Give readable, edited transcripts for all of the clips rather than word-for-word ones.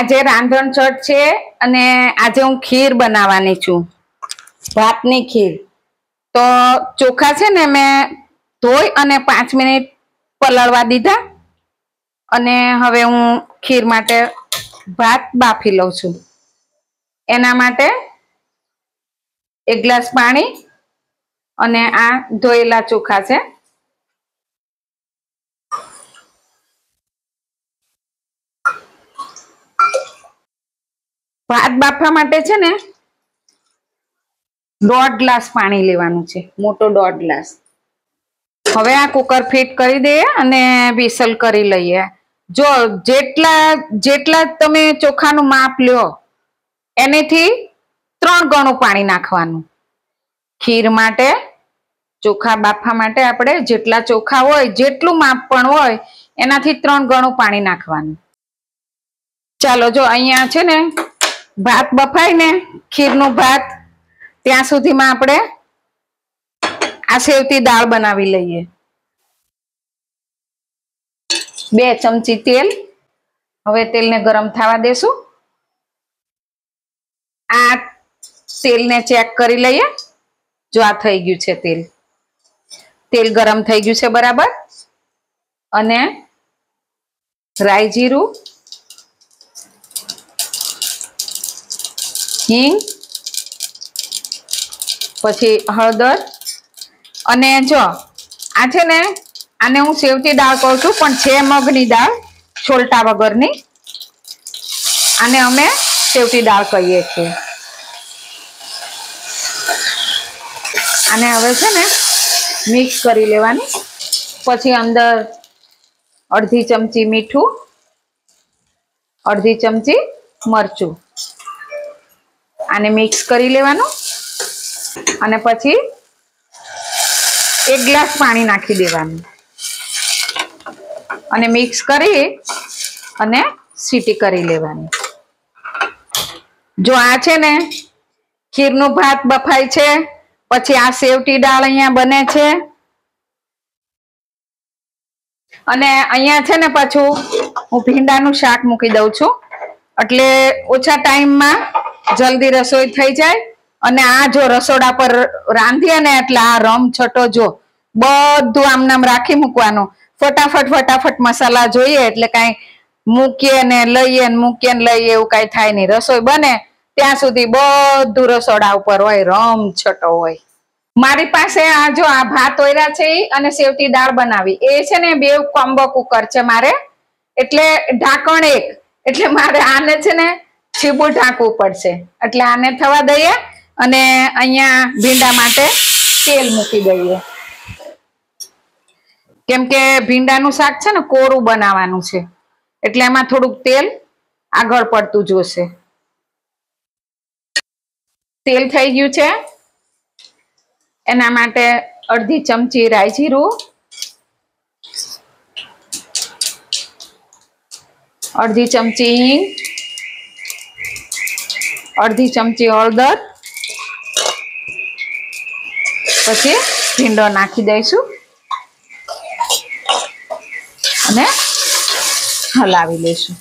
આજે રાંધણ છઠ છે અને આજે હું ખીર બનાવવાની છું, ભાતની ખીર। તો ચોખા છે ને મેં ધોઈ અને 5 મિનિટ પલળવા દીધા અને હવે હું ખીર માટે ભાત બાફી લઉં છું। એના માટે 1 ગ્લાસ પાણી અને આ ધોયેલા ચોખા છે। ભાત બાફવા માટે છે ને 1.5 ગ્લાસ પાણી લેવાનું છે, મોટો 1.5 ગ્લાસ। હવે આ કુકર ફિટ કરી દઈએ અને વિસલ કરી લઈએ। જો જેટલા તમે ચોખાનું માપ લ્યો એનેથી 3 ગણું પાણી નાખવાનું। ખીર માટે ચોખા બાફવા માટે આપણે જેટલા ચોખા હોય જેટલું માપ પણ હોય એનાથી 3 ગણું પાણી નાખવાનું। ચાલો જો અહીંયા છે ને ભાત બફાય ને ખીરનું ભાત ત્યાં સુધીમાં આપણે આ સેવતી દાળ બનાવી લઈએ। 2 ચમચી તેલ, હવે તેલને ગરમ થવા દેશું। આ તેલને ચેક કરી લઈએ, જો આ થઈ ગયું છે તેલ ગરમ થઈ ગયું છે બરાબર। અને રાઈ જીરું, હિંગ, પછી હળદર અને જો આ છે ને આને હું સેવતી દાળ કહું છું પણ છે મગની દાળ છોલટા વગરની, આને અમે સેવતી દાળ કહીએ છીએ। આને હવે છે ને મિક્સ કરી લેવાની, પછી અંદર 1/2 ચમચી મીઠું, 1/2 ચમચી મરચું, આને મિક્સ કરી લેવાનું અને પછી 1 ગ્લાસ પાણી નાખી દેવાનું અને મિક્સ કરી અને સીટી કરી લેવાની। જો આ છે ને ખીરનું ભાત બફાય છે, પછી આ સેવતી દાળ અહીંયા બને છે અને અહીંયા છે ને પાછું હું ભીંડાનું શાક મૂકી દઉં છું એટલે ઓછા ટાઈમમાં જલ્દી રસોઈ થઈ જાય। અને આ જો રસોડા પર રાંધીએ ને એટલે આ રમછટો જો બધું આમનામ રાખી મૂકવાનું, ફટાફટ મસાલા જોઈએ એટલે કાંઈ મૂકીએ ને લઈએ એવું કાંઈ થાય નહીં। રસોઈ બને ત્યાં સુધી બધું રસોડા ઉપર હોય, રમછટો હોય। મારી પાસે આ જો આ ભાત ઓયરા છે અને સેવતી દાળ બનાવી એ છે ને 2 કોમ્બો કુકર છે મારે, એટલે ઢાંકણ 1, એટલે મારે આને છે ને છીબું ઢાંકવું પડશે। એટલે આને થવા દઈએ અને અહીંયા ભીંડા માટે તેલ મૂકી દઈએ, કેમ કે ભીંડાનું શાક છે ને કોરું બનાવવાનું છે એટલે એમાં થોડુંક તેલ આગળ પડતું જોશે। તેલ થઈ ગયું છે, એના માટે 1/2 ચમચી રાઈ જીરું, 1/2 ચમચી હિંગ, 1/2 ચમચી હળદર, પછી ભીંડો નાખી દઈશું અને હલાવી લઈશું।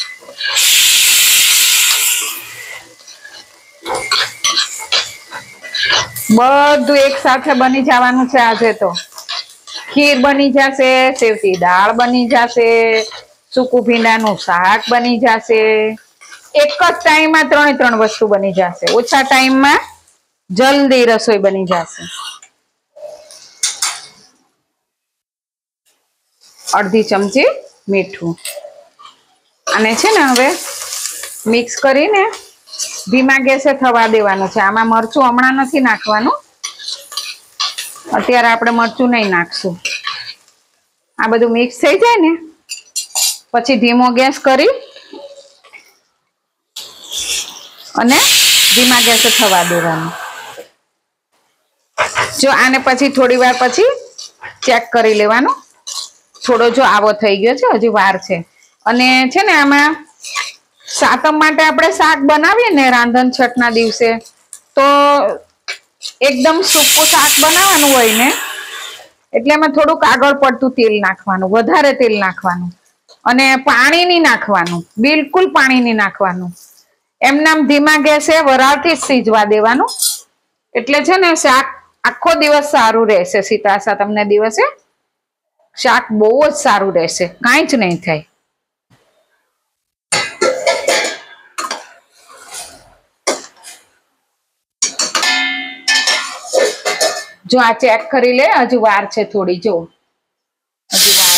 બધું એક સાથે બની જવાનું છે। આજે તો ખીર બની જશે, સેવતી દાળ બની જશે, સૂકું ભીંડાનું શાક બની જશે, એક જ ટાઈમમાં 3 વસ્તુ બની જશે, ઓછા ટાઈમમાં જલ્દી રસોઈ બની જશે। 1/2 ચમચી મીઠું, અને છે ને હવે મિક્સ કરીને ધીમા ગેસે થવા દેવાનું છે। આમાં મરચું હમણાં નથી નાખવાનું, અત્યારે આપણે મરચું નહીં નાખશું। આ બધું મિક્સ થઈ જાય ને પછી ધીમો ગેસ કરી અને ધીમા ગેસે થવા દેવાનું। જો આને પછી થોડી વાર પછી ચેક કરી લેવાનું, થોડો જો આવો થઈ ગયો છે, હજી વાર છે। અને છે ને આમાં સાતમ માટે આપણે શાક બનાવીએ ને રાંધણ છઠના દિવસે, તો એકદમ સૂકું શાક બનાવવાનું હોય ને એટલે એમાં થોડુંક આગળ પડતું તેલ નાખવાનું, વધારે તેલ નાખવાનું। અને પાણી નહીં નાખવાનું, બિલકુલ પાણી નહીં નાખવાનું. એમનામ ધીમા ગેસે વરાળથી જ સીજવા દેવાનું. એટલે છે ને શાક આખો દિવસ સારું રહેશે. શીતળા સાતમના દિવસે શાક બહુ જ સારું રહેશે, કાંઈ જ નહીં થાય. જો આ ચેક કરી લે, હજુ વાર છે થોડી. જો હજુ વાર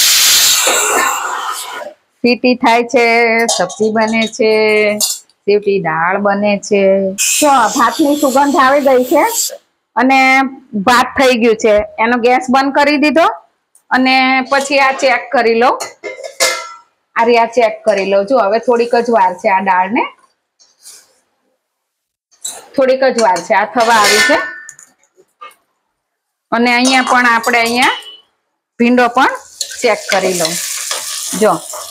છે, સીટી થાય છે, સબ્જી બને છે, સીટી દાળ બને છે. જો ભાતની સુગંધ આવી ગઈ છે અને ભાત થઈ ગયું છે. એનો ગેસ બંધ કરી દીધો અને પછી આ ચેક કરી લો. આ ચેક કરી લો. જો હવે થોડીક જ વાર છે, આ દાળને થોડીક જ વાર છે, આ થવા આવી છે. અને અહીંયા પણ આપણે અહીંયા ભીંડો પણ ચેક કરી લઉં. જો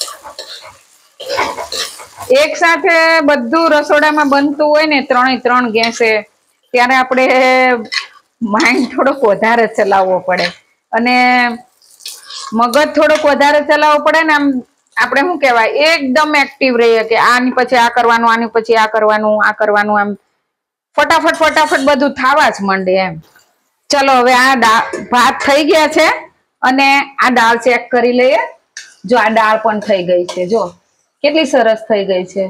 એક સાથે બધું રસોડામાં બનતું હોય ને 3 ગેસે, ત્યારે આપણે માઇન્ડ થોડોક વધારે ચલાવવો પડે અને મગજ થોડોક વધારે ચલાવવો પડે ને. આમ આપણે શું કહેવાય, એકદમ એક્ટિવ રહીએ કે આની પછી આ કરવાનું, આની પછી આ કરવાનું, આ કરવાનું. આમ ફટાફટ બધું થવા જ માંડે એમ. ચલો હવે આ ભાત થઈ ગયા છે અને આ દાળ ચેક કરી લઈએ. જો આ દાળ પણ થઈ ગઈ છે. જો કેટલી સરસ થઈ ગઈ છે.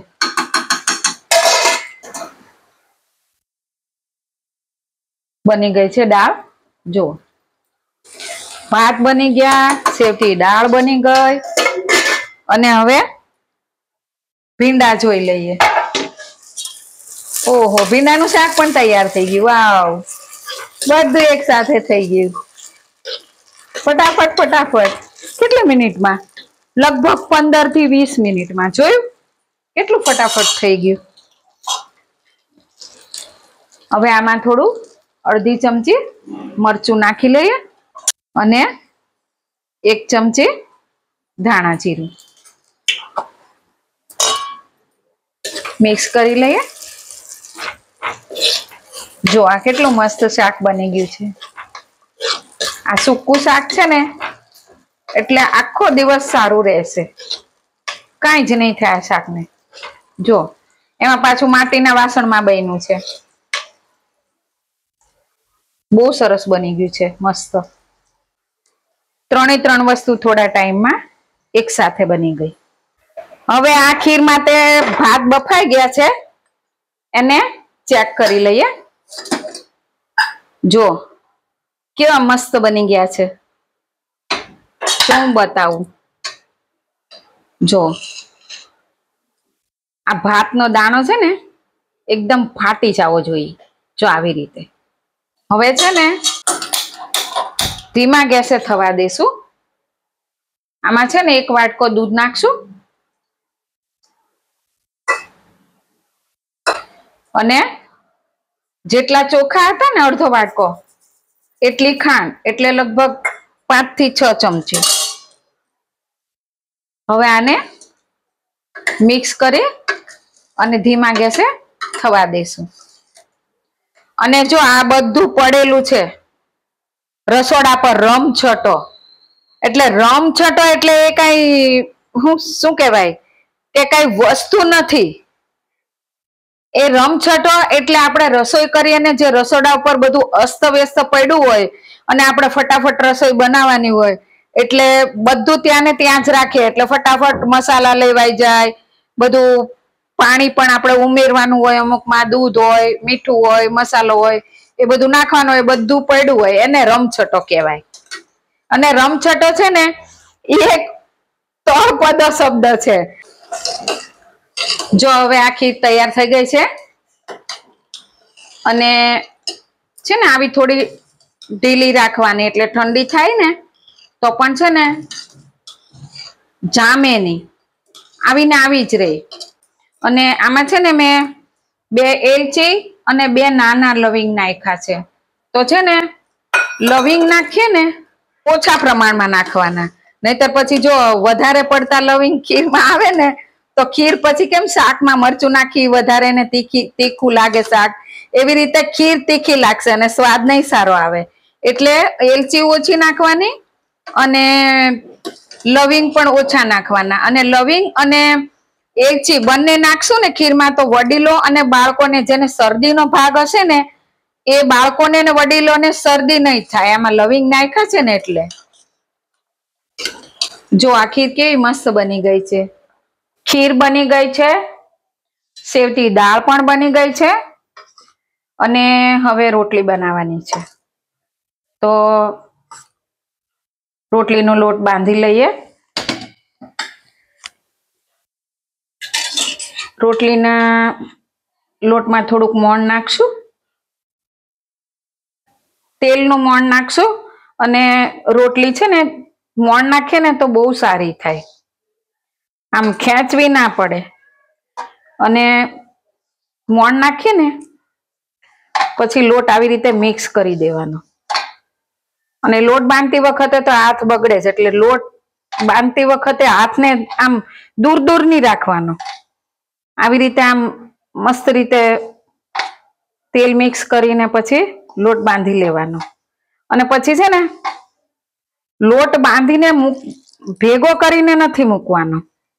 બની ગઈ છે દાળ. જો ભાત બની ગયા, સેવથી દાળ બની ગઈ. અને હવે ભીંડા જોઈ લઈએ. ઓહો, ભીંડાનું શાક પણ તૈયાર થઈ ગયું. વાવ, બધું એક સાથે થઈ ગયું. ફટાફટ કેટલી મિનિટમાં? લગભગ 15 થી 20 મિનિટમાં. જોયું કેટલું ફટાફટ થઈ ગયું. હવે આમાં થોડું અડધી ચમચી મરચું નાખી લઈએ અને 1 ચમચી ધાણા જીરું મિક્સ કરી લઈએ. જો આ કેટલું મસ્ત શાક બની ગયું છે. આ સૂકું શાક છે ને એટલે આખો દિવસ સારું રહેશે, કાંઈ જ નહીં થાય આ શાકને. જો એમાં પાછું માટીના વાસણમાં બન્યું છે. બહુ સરસ બની ગયું છે, મસ્ત. 3 વસ્તુ થોડા ટાઈમમાં એક સાથે બની ગઈ. હવે આ ખીર માટે ભાત બફાઈ ગયા છે, એને ચેક કરી લઈએ. જો કેવા મસ્ત બની ગયા છે. શું બતાવું. જો આ ભાતનો દાણો છે ને એકદમ ફાટી જવો જોઈએ. જો આવી રીતે. હવે છે ને ધીમા ગેસે થવા દેશું. આમાં છે ને 1 વાટકો દૂધ નાખશું અને જેટલા ચોખા હતા ને અડધો વાટકો એટલી ખાંડ, એટલે લગભગ 5 થી 6 ચમચી. હવે આને મિક્સ કરી અને ધીમા ગેસે થવા દેશું. અને જો આ બધું પડેલું છે રસોડા પર રમછટો, એટલે રમછટો એટલે એ કઈ શું કહેવાય કે કઈ વસ્તુ નથી. એ રમછટો એટલે આપણે રસોઈ કરીએ જે રસોડા ઉપર બધું અસ્તવ્યસ્ત પડ્યું હોય અને આપણે ફટાફટ રસોઈ બનાવવાની હોય એટલે બધું ત્યાં ને ત્યાં જ રાખીએ એટલે ફટાફટ મસાલા લેવાઈ જાય. બધું પાણી પણ આપણે ઉમેરવાનું હોય, અમુકમાં દૂધ હોય, મીઠું હોય, મસાલો હોય, એ બધું નાખવાનું હોય, બધું પડ્યું હોય, એને રમછટો કહેવાય. અને રમછટો છે ને એ એક તળપદ શબ્દ છે. જો હવે આ ખીર તૈયાર થઈ ગઈ છે અને છે ને આવી થોડી ઢીલી રાખવાની, એટલે ઠંડી થાય ને તો પણ છે ને જામે નહીં, આવીને આવી જ રહે. અને આમાં છે ને મેં 2 એલચી અને 2 નાના લવિંગ નાખ્યા છે. તો છે ને લવિંગ નાખીએ ને ઓછા પ્રમાણમાં નાખવાના, નહીતર પછી જો વધારે પડતા લવિંગ ખીરમાં આવે ને તો ખીર પછી કેમ શાકમાં મરચું નાખી વધારે ને તીખું લાગે શાક, એવી રીતે ખીર તીખી લાગશે અને સ્વાદ નહીં સારો આવે. એટલે એલચી ઓછી નાખવાની અને લવિંગ પણ ઓછા નાખવાના. અને લવિંગ અને એલચી બંને નાખશું ને ખીરમાં તો વડીલો અને બાળકોને જેને શરદીનો ભાગ હશે ને એ બાળકોને ને વડીલોને શરદી નહીં થાય. આમાં લવિંગ નાખ્યા છે ને એટલે. જો આ ખીર કેવી મસ્ત બની ગઈ છે. ખીર બની ગઈ છે, સેવટી દાળ પણ બની ગઈ છે અને હવે રોટલી બનાવવાની છે. તો રોટલીનો લોટ બાંધી લઈએ. રોટલીના લોટમાં થોડુંક મોણ નાખશું, તેલનું મોણ નાખશું. અને રોટલી છે ને મોણ નાખીએ ને તો બહુ સારી થાય, આમ ખેંચવી ના પડે. અને મોણ નાખીએ ને પછી લોટ આવી રીતે મિક્સ કરી દેવાનો. અને લોટ બાંધતી વખતે તો હાથ બગડે છે, એટલે લોટ બાંધતી વખતે હાથને આમ દૂર દૂર નહીં રાખવાનો. આવી રીતે આમ મસ્ત રીતે તેલ મિક્સ કરીને પછી લોટ બાંધી લેવાનો. અને પછી છે ને લોટ બાંધીને ભેગો કરીને નથી મૂકવાનો.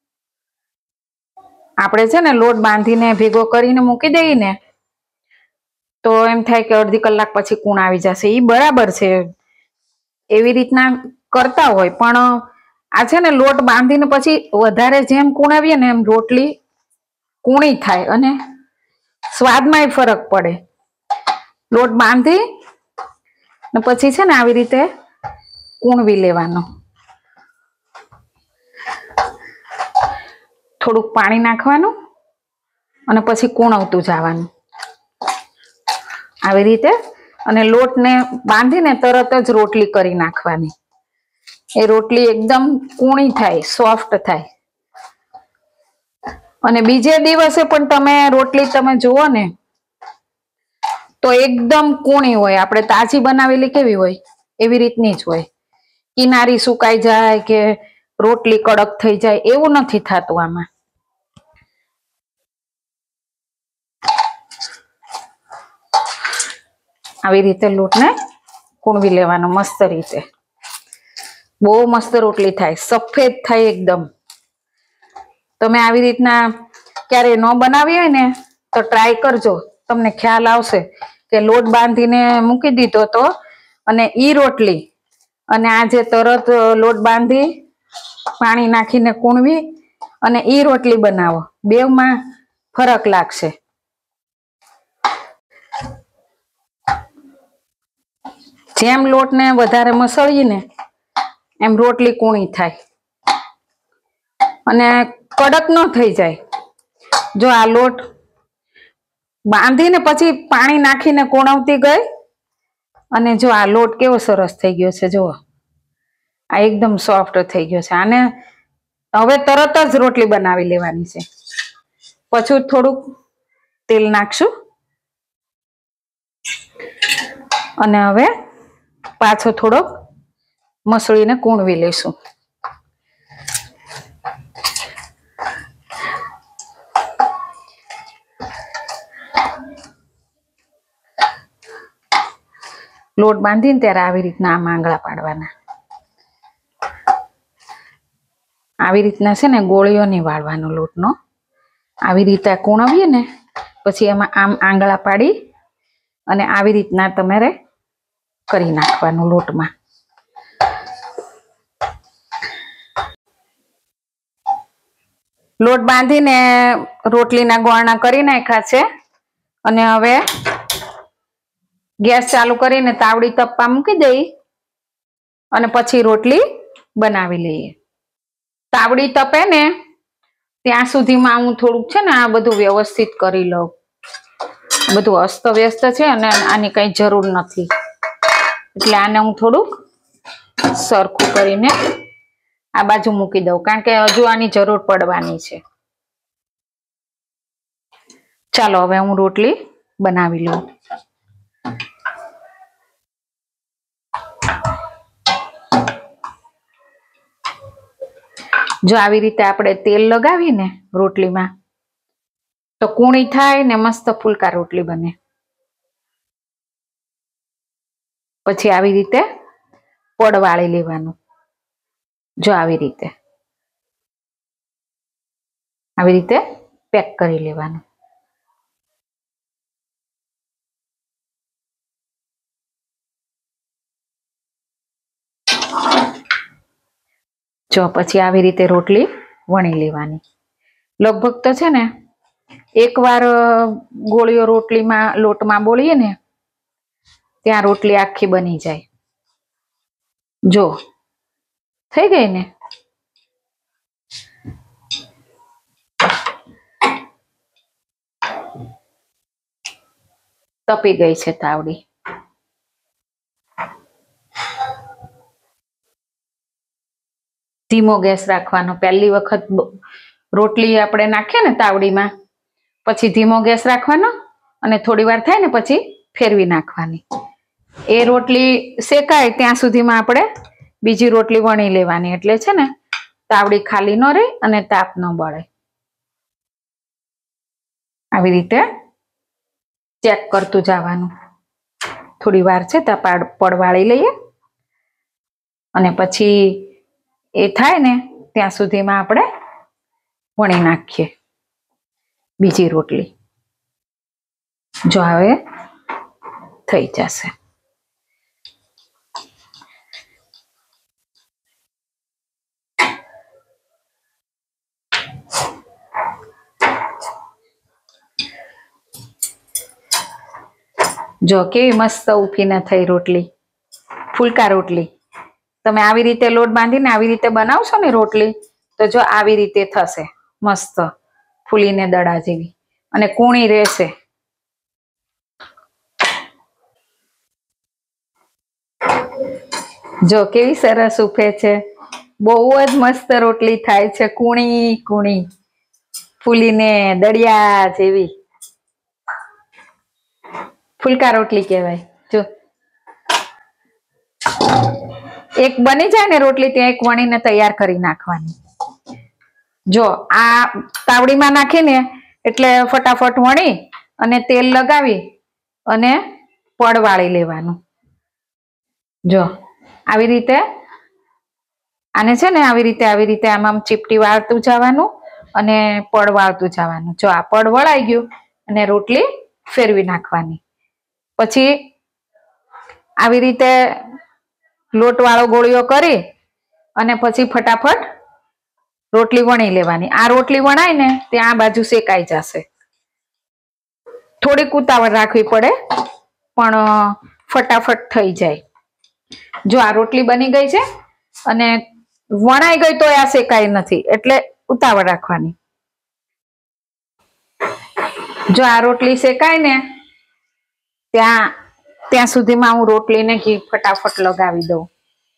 આપણે છે ને લોટ બાંધીને ભેગો કરીને મૂકી દઈએ ને તો એમ થાય કે અડધી કલાક પછી કૂણ આવી જશે. એ બરાબર છે, એવી રીતના કરતા હોય. પણ આ છે ને લોટ બાંધીને પછી વધારે જેમ કૂણાવીએ ને એમ રોટલી કૂણી થાય અને સ્વાદમાંય ફરક પડે. લોટ બાંધી ને પછી છે ને આવી રીતે કૂણવી લેવાનો. થોડુંક પાણી નાખવાનું અને પછી કૂણવતું જવાનું આવી રીતે. અને લોટને બાંધીને તરત જ રોટલી કરી નાખવાની. એ રોટલી એકદમ કૂણી થાય, સોફ્ટ થાય. અને બીજે દિવસે પણ તમે રોટલી તમે જુઓ ને તો એકદમ કૂણી હોય. આપણે તાજી બનાવેલી કેવી હોય એવી રીતની જ હોય. કિનારી સુકાઈ જાય કે રોટલી કડક થઈ જાય એવું નથી થતું આમાં. આવી રીતે લોટને કૂણવી લેવાનો મસ્ત રીતે. બહુ મસ્ત રોટલી થાય, સફેદ થાય એકદમ. તમે આવી રીતના ક્યારે ન બનાવી હોય ને તો ટ્રાય કરજો, તમને ખ્યાલ આવશે કે લોટ બાંધીને મૂકી દીધો તો અને ઈ રોટલી અને આજે તરત લોટ બાંધી પાણી નાખીને કૂણવી અને ઈ રોટલી બનાવો, બેવમાં ફરક લાગશે. જેમ લોટને વધારે મસળીએ ને એમ રોટલી કૂણી થાય અને કડક ન થઈ જાય. જો આ લોટ બાંધીને પછી પાણી નાખીને કૂણવતી ગઈ અને જો આ લોટ કેવો સરસ થઈ ગયો છે. જુઓ આ એકદમ સોફ્ટ થઈ ગયો છે. આને હવે તરત જ રોટલી બનાવી લેવાની છે. પછી થોડુંક તેલ નાખશું અને હવે પાછો થોડોક મસળીને કૂણવી લઈશું. લોટ બાંધીને ત્યારે આવી રીતના આમ આંગળા પાડવાના. આવી રીતના છે ને ગોળીઓ નહીં વાળવાનો લોટનો. આવી રીતે કૂણવીએ ને પછી એમાં આમ આંગળા પાડી અને આવી રીતના તમારે કરી નાખવાનું લોટમાં. લોટ બાંધીને રોટલીના ગોળણા કરી નાખ્યા છે અને હવે ગેસ ચાલુ કરીને તાવડી તપવા મૂકી દઈ અને પછી રોટલી બનાવી લઈએ. તાવડી તપે ને ત્યાં સુધીમાં હું થોડુંક છે ને આ બધું વ્યવસ્થિત કરી લઉં. બધું અસ્ત વ્યસ્ત છે અને આની કઈ જરૂર નથી, એટલે આને હું થોડુંક સરખું કરીને આ બાજુ મૂકી દઉં, કારણ કે હજુ આની જરૂર પડવાની છે. ચાલો હવે હું રોટલી બનાવી લઉં. જો આવી રીતે આપણે તેલ લગાવીને રોટલીમાં તો કૂણી થાય ને મસ્ત ફૂલકા રોટલી બને. પછી આવી રીતે પડ વાળી લેવાનું. જો આવી રીતે પેક કરી લેવાનું. જો પછી આવી રીતે રોટલી વણી લેવાની. લગભગ તો છે ને એકવાર ગોળીઓ રોટલીમાં લોટમાં બોળીએ ને ત્યાં રોટલી આખી બની જાય. જો થઈ ગઈ ને. તપી ગઈ છે તાવડી. ધીમો ગેસ રાખવાનો. પહેલી વખત રોટલી આપણે નાખીએ ને તાવડીમાં પછી ધીમો ગેસ રાખવાનો અને થોડી વાર થાય ને પછી ફેરવી નાખવાની. એ રોટલી શેકાય ત્યાં સુધીમાં આપણે બીજી રોટલી વણી લેવાની. એટલે છે ને તાવડી ખાલી ન રહે અને તાપ ન બળે. આવી રીતે ચેક કરતું જવાનું. થોડી વાર છે ત્યાં પડવાળી લઈએ અને પછી એ થાય ને ત્યાં સુધીમાં આપણે વણી નાખીએ બીજી રોટલી. જો હવે થઈ જશે. જો કેવી મસ્ત ઉફીને થઈ રોટલી, ફુલકા રોટલી. તમે આવી રીતે લોટ બાંધીને આવી રીતે બનાવશો ને રોટલી તો જો આવી રીતે થશે મસ્ત ફૂલીને દડા જેવી અને કૂણી રહેશે. જો કેવી સરસ ઉફે છે. બહુ જ મસ્ત રોટલી થાય છે. કૂણી કૂણી ફૂલીને દળિયા જેવી ફુલકા રોટલી કહેવાય. જો એક બની જાય ને રોટલી ત્યાં એક વણીને તૈયાર કરી નાખવાની. જો આ તાવડીમાં નાખીને એટલે ફટાફટ વણી અને તેલ લગાવી અને પડ વાળી લેવાનું. જો આવી રીતે આને છે ને આવી રીતે આમ ચીપટી વાળતું જવાનું અને પડ વાળતું જવાનું. જો આ પડ વળાઈ ગયું અને રોટલી ફેરવી નાખવાની. પછી આવી રીતે લોટ વાળો ગોળીઓ કરી અને પછી ફટાફટ રોટલી વણી લેવાની. આ રોટલી વણાય ને ત્યાં આ બાજુ શેકાઈ જશે. થોડીક ઉતાવળ રાખવી પડે પણ ફટાફટ થઈ જાય. જો આ રોટલી બની ગઈ છે અને વણાઈ ગઈ તો આ શેકાઈ નથી એટલે ઉતાવળ રાખવાની. જો આ રોટલી શેકાય ને ત્યાં સુધીમાં હું રોટલીને ઘી ફટાફટ લગાવી દઉં.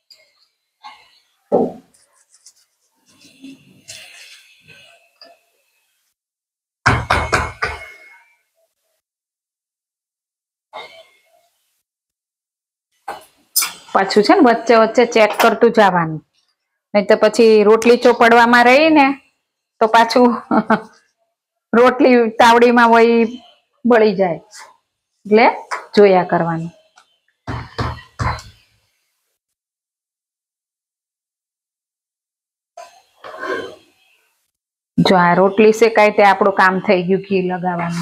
પાછું છે ને વચ્ચે વચ્ચે ચેક કરતું જવાનું. નહીં તો પછી રોટલી ચોપડવામાં રહી ને તો પાછું રોટલી તાવડીમાં વહી બળી જાય. એટલે જોયા કરવાનું. જો આ રોટલી શેકાય તે આપણું કામ થઈ ગયું ઘી લગાવવાનું.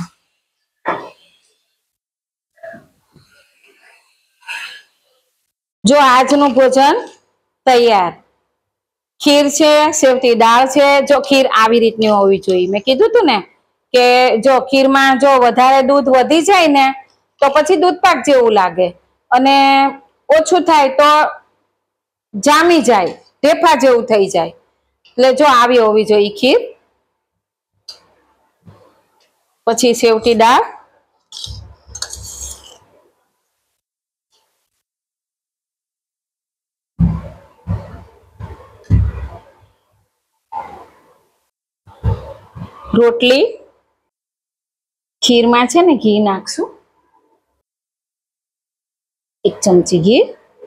જો આજનું ભોજન તૈયાર. ખીર છે, સેવતી દાળ છે. જો ખીર આવી રીતની હોવી જોઈએ. મેં કીધું તું ને કે જો ખીરમાં જો વધારે દૂધ વધી જાય ને તો પછી દૂધપાક જેવું લાગે અને ઓછું થાય તો જામી જાય, ઢેફા જેવું થઈ જાય. એટલે જો આવી હોવી જોઈએ ખીર. પછી સેવતી દાળ, રોટલી, ખીરમાં છે ને ઘી નાખશું 1 ચમચી ઘી,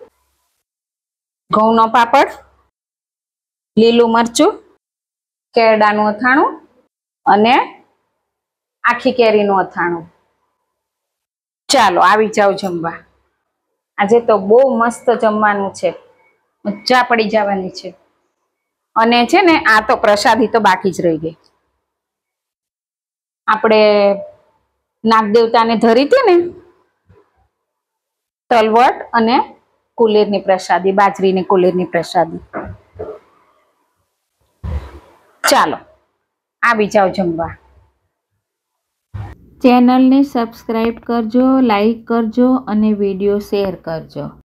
ઘઉંનો પાપડ, લીલું મરચું, કેરડાનું અથાણું અને આખી કેરીનું અથાણું. ચાલો આવી જાવ જમવા. આજે તો બહુ મસ્ત જમવાનું છે. મજા પડી જવાની છે. અને છે ને આ તો પ્રસાદી તો બાકી જ રહી ગઈ. આપણે નાગદેવતાને ધરી હતી ને તલવટ અને કુલેરની પ્રસાદી, બાજરીની કુલેરની પ્રસાદી. ચાલો આવી જાઓ જમવા. ચેનલને સબસ્ક્રાઈબ કરજો, લાઈક કરજો અને વિડીયો શેર કરજો.